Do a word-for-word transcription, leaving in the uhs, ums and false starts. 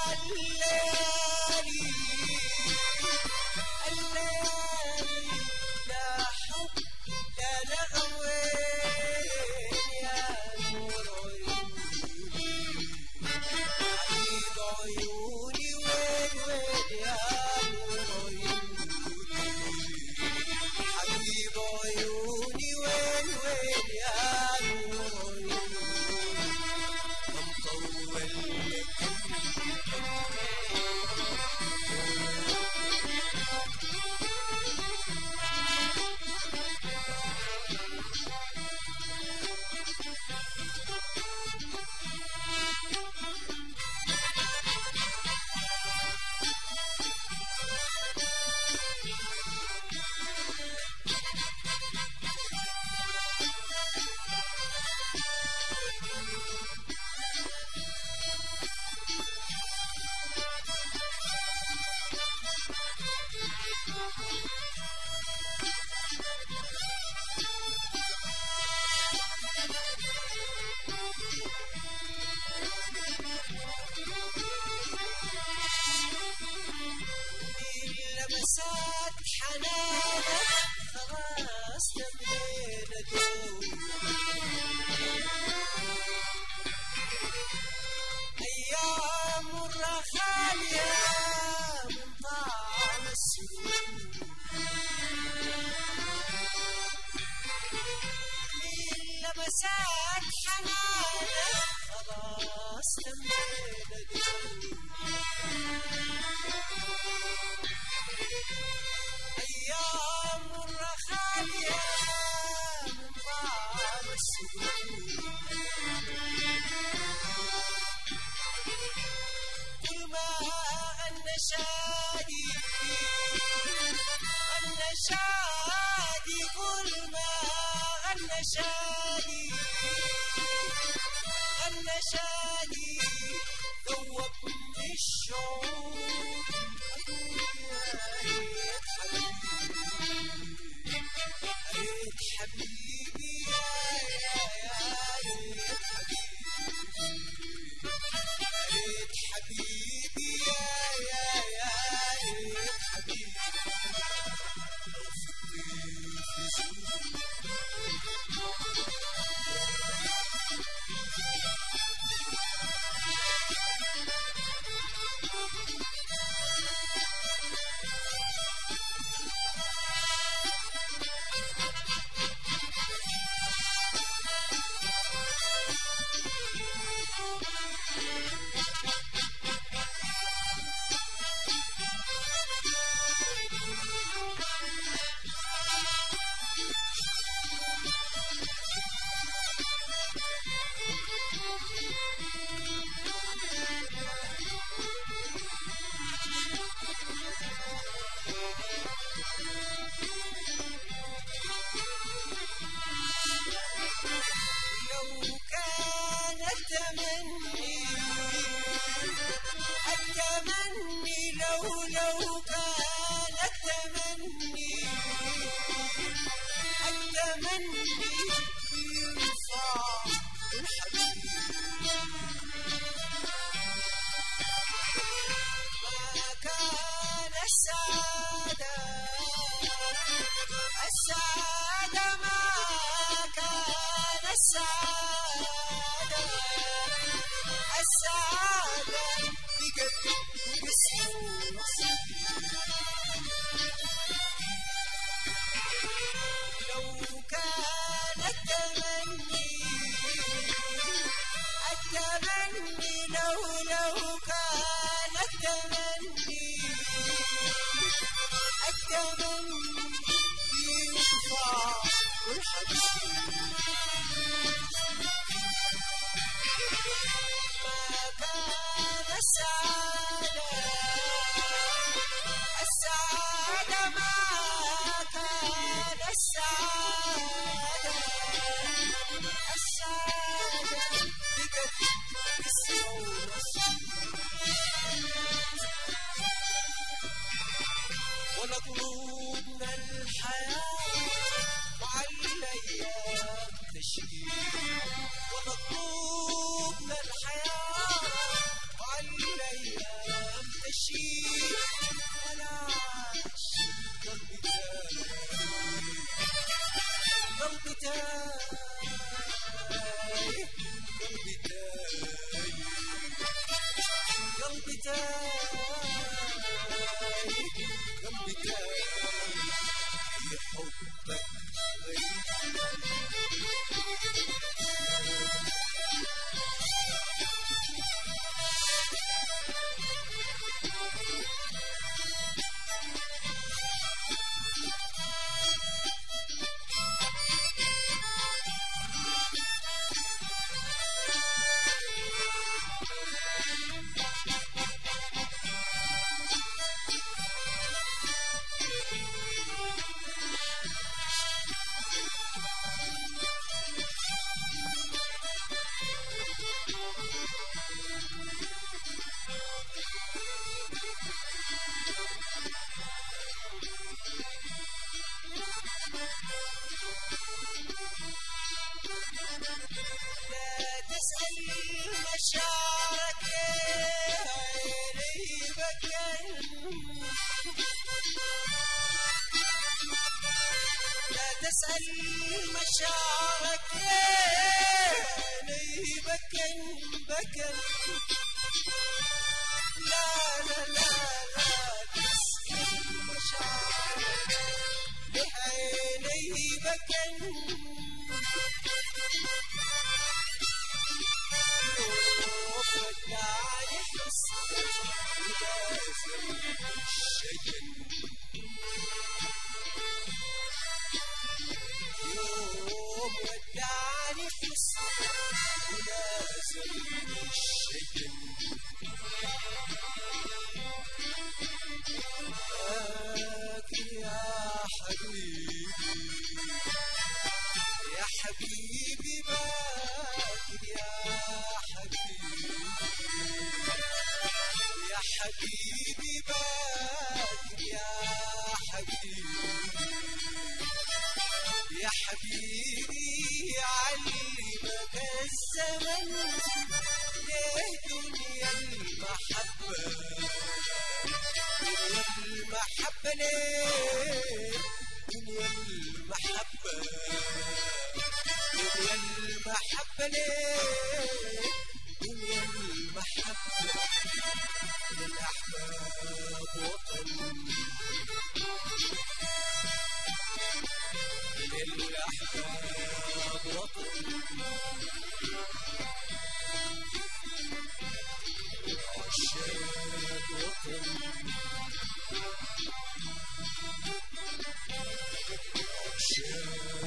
الليالي الليالي لا حب لا لغوين يا نور عيوني حبيب عيوني وين وين يا نور عيوني حبيب عيوني وين وين يا نور عيوني لمسات حنانك خلاص تملينا دوب أيام الرخالية من طعم السرور لمسات حنانك خلاص تملينا دوب أيام الرخالية من طعم السرور كل ما غنى شادي غنى شادي كل ما غنى شادي غنى شادي ذوبني الشعور ريت حبيبي يا يا يا ريت حبيبي ريت حبيبي يا يا يا ريت حبيبي لو فكري في زور لو كان التمني التمني لو لو كان التمني التمني يرفع الحبيب ما كان السعادة السعادة ما كان السعادة السعادة بجد باسم لو كان التمني التمني لو لو كان التمني التمني ينفع والحبيب ما كان السعادة السعادة ما كان السعادة السعادة بجد باسم ونطلبنا الحياة وعلى الأيام تشريق ونطلبنا الحياة وعلى الأيام أشيل ولا أشيل قلبي تاني قلبي تاني قلبي تاني قلبي تاني قلبي تاني حبك غريب تسأل مشاعرك عيني بكن لا تسأل مشاعرك عيني بكن بكن لا لا لا لا تسأل مشاعرك عيني بكن ودعني حسنك ولازم الشجن يوم ودعني حسنك ولازم الشجن باكر يا حبيبي يا حبيبي باكر يا حبيبي يا حبيبي باكر يا حبيبي يا حبيبي علمك الزمن ليه دنيا المحبة دنيا المحبة ليه دنيا المحبة دنيا المحبة ليه دنيا المحبة للأحباب وطن للأحباب وطن للعشاق وطن للعشاق